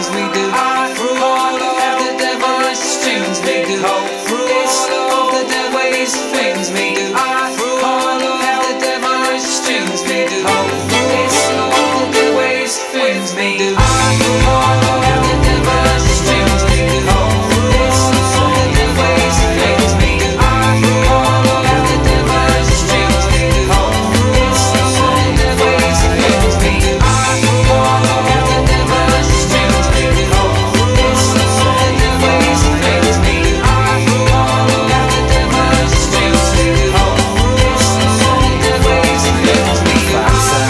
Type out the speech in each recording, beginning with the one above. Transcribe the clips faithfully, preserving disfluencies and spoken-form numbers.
strings we do. Through all of the devilish strings we do. Through all of the devilish things we do. Through all of the devilish strings we do. Through all of the devilish things we do. Through all of the devilish strings we do. Through all of the devilish things we do. Through all of the devilish strings we do. Through all of the devilish things we do. Through all of the devilish strings we do. Through all of the devilish things we do. Through all of the devilish strings we do. Through all of the devilish things we do.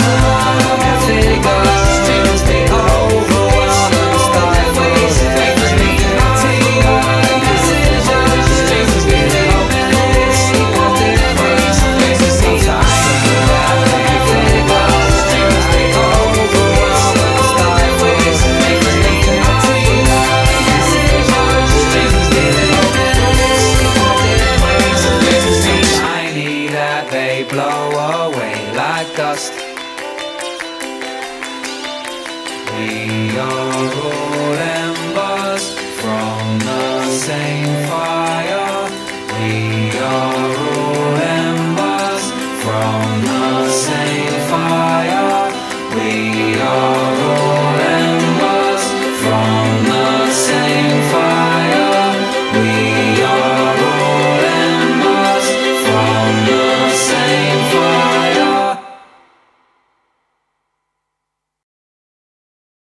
Blow away like dust. We are all embers from the same